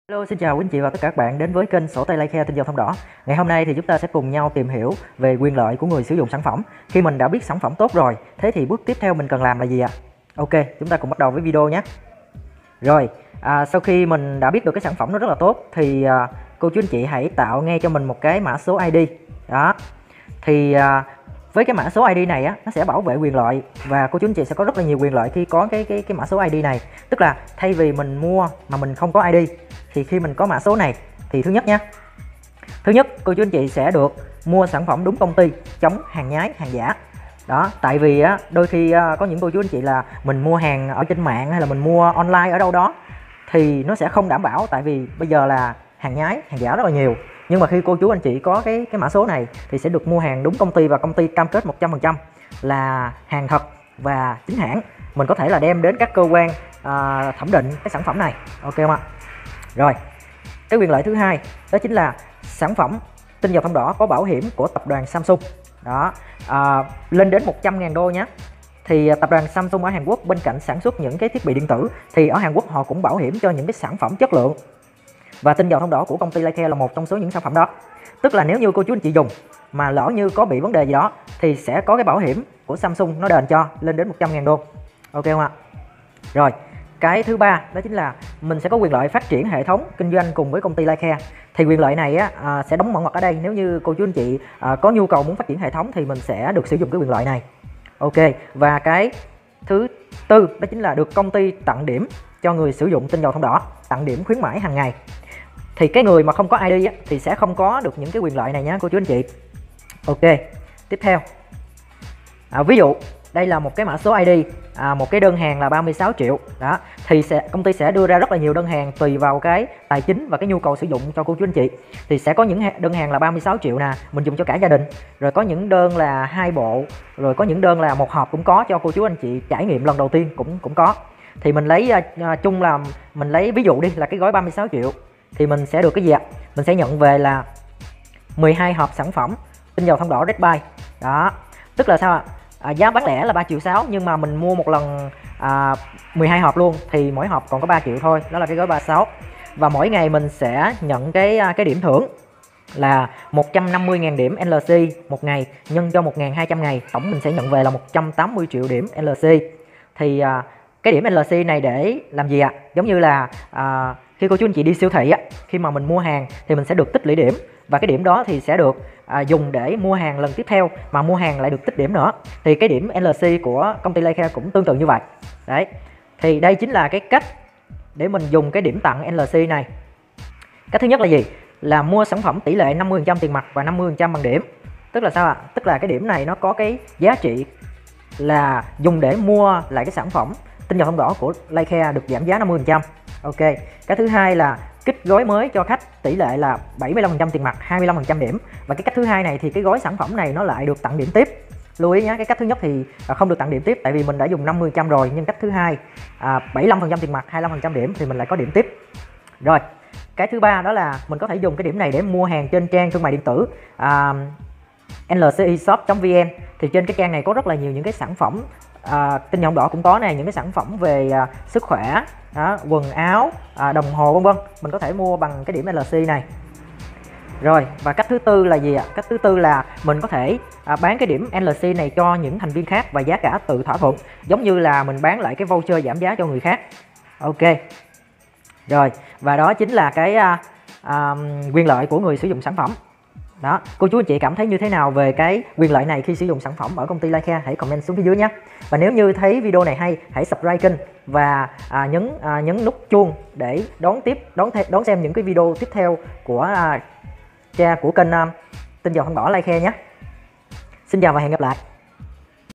Hello, xin chào quý anh chị và tất cả các bạn đến với kênh sổ tay Like Tinh dầu thông đỏ. Ngày hôm nay thì chúng ta sẽ cùng nhau tìm hiểu về quyền lợi của người sử dụng sản phẩm. Khi mình đã biết sản phẩm tốt rồi, thế thì bước tiếp theo mình cần làm là gì ạ? Ok, chúng ta cùng bắt đầu với video nhé. Rồi, sau khi mình đã biết được cái sản phẩm nó rất là tốt thì cô chú anh chị hãy tạo ngay cho mình một cái mã số ID. Đó. Thì với cái mã số ID này á, nó sẽ bảo vệ quyền lợi và cô chú anh chị sẽ có rất là nhiều quyền lợi khi có cái mã số ID này. Tức là thay vì mình mua mà mình không có ID thì khi mình có mã số này thì thứ nhất cô chú anh chị sẽ được mua sản phẩm đúng công ty, chống hàng nhái, hàng giả. Đó, tại vì á, đôi khi có những cô chú anh chị là mình mua hàng ở trên mạng hay là mình mua online ở đâu đó thì nó sẽ không đảm bảo, tại vì bây giờ là hàng nhái, hàng giả rất là nhiều. Nhưng mà khi cô chú anh chị có cái mã số này thì sẽ được mua hàng đúng công ty và công ty cam kết 100% là hàng thật và chính hãng. Mình có thể là đem đến các cơ quan thẩm định cái sản phẩm này. Ok không ạ? Rồi, cái quyền lợi thứ hai đó chính là sản phẩm tinh dầu thông đỏ có bảo hiểm của tập đoàn Samsung. Đó, lên đến 100.000 đô nhé. Thì tập đoàn Samsung ở Hàn Quốc bên cạnh sản xuất những cái thiết bị điện tử thì ở Hàn Quốc họ cũng bảo hiểm cho những cái sản phẩm chất lượng. Và tinh dầu thông đỏ của công ty Like là một trong số những sản phẩm đó. Tức là nếu như cô chú anh chị dùng mà lỡ như có bị vấn đề gì đó thì sẽ có cái bảo hiểm của Samsung nó đền cho lên đến 100.000 đô. Ok không ạ? Rồi, cái thứ ba đó chính là mình sẽ có quyền lợi phát triển hệ thống kinh doanh cùng với công ty Like. Thì quyền lợi này á, sẽ đóng mở ngoặc ở đây. Nếu như cô chú anh chị có nhu cầu muốn phát triển hệ thống thì mình sẽ được sử dụng cái quyền lợi này. Ok, và cái thứ tư đó chính là được công ty tặng điểm cho người sử dụng tinh dầu thông đỏ, tặng điểm khuyến mãi hàng ngày. Thì cái người mà không có ID á, thì sẽ không có được những cái quyền lợi này nhé cô chú anh chị. Ok, tiếp theo ví dụ đây là một cái mã số ID, một cái đơn hàng là 36 triệu. Đó, thì công ty sẽ đưa ra rất là nhiều đơn hàng tùy vào cái tài chính và cái nhu cầu sử dụng cho cô chú anh chị. Thì sẽ có những đơn hàng là 36 triệu nè, mình dùng cho cả gia đình. Rồi có những đơn là 2 bộ, rồi có những đơn là 1 hộp cũng có cho cô chú anh chị trải nghiệm lần đầu tiên cũng có. Thì mình lấy chung là mình lấy ví dụ đi là cái gói 36 triệu thì mình sẽ được cái gì ạ? Mình sẽ nhận về là 12 hộp sản phẩm tinh dầu thông đỏ Red Buy. Đó, tức là sao ạ? Giá bán lẻ là 3,6 triệu nhưng mà mình mua một lần 12 hộp luôn thì mỗi hộp còn có 3 triệu thôi. Đó là cái gói 36. Và mỗi ngày mình sẽ nhận cái điểm thưởng là 150.000 điểm LC một ngày nhân cho 1.200 ngày, tổng mình sẽ nhận về là 180 triệu điểm LC. Thì cái điểm LC này để làm gì ạ? Giống như là khi cô chú anh chị đi siêu thị á, khi mà mình mua hàng thì mình sẽ được tích lũy điểm, và cái điểm đó thì sẽ được dùng để mua hàng lần tiếp theo, mà mua hàng lại được tích điểm nữa. Thì cái điểm LC của công ty Like cũng tương tự như vậy. Đấy, thì đây chính là cái cách để mình dùng cái điểm tặng LC này. Cách thứ nhất là gì? Là mua sản phẩm tỷ lệ 50% tiền mặt và 50% bằng điểm. Tức là sao ạ? Tức là cái điểm này nó có cái giá trị là dùng để mua lại cái sản phẩm tinh dầu thông đỏ của Like được giảm giá 50%. Ok. Cái thứ hai là kích gói mới cho khách tỷ lệ là 75% tiền mặt, 25% điểm. Và cái cách thứ hai này thì cái gói sản phẩm này nó lại được tặng điểm tiếp. Lưu ý nhé, cái cách thứ nhất thì không được tặng điểm tiếp tại vì mình đã dùng 50% rồi, nhưng cách thứ hai 75% tiền mặt, 25% điểm thì mình lại có điểm tiếp. Rồi, cái thứ ba đó là mình có thể dùng cái điểm này để mua hàng trên trang thương mại điện tử lcishop.vn. Thì trên cái trang này có rất là nhiều những cái sản phẩm tinh dầu đỏ cũng có nè, những cái sản phẩm về sức khỏe, quần áo, đồng hồ vân vân. Mình có thể mua bằng cái điểm LC này. Rồi, và cách thứ tư là gì ạ? Cách thứ tư là mình có thể bán cái điểm LC này cho những thành viên khác và giá cả tự thỏa thuận, giống như là mình bán lại cái voucher giảm giá cho người khác. Ok. Rồi, và đó chính là cái quyền lợi của người sử dụng sản phẩm. Đó, cô chú anh chị cảm thấy như thế nào về cái quyền lợi này khi sử dụng sản phẩm ở công ty Like? Hãy comment xuống phía dưới nhé. Và nếu như thấy video này hay, hãy subscribe kênh và nhấn nút chuông để đón xem những cái video tiếp theo của kênh tinh dầu thông đỏ Like nhé. Xin chào và hẹn gặp lại.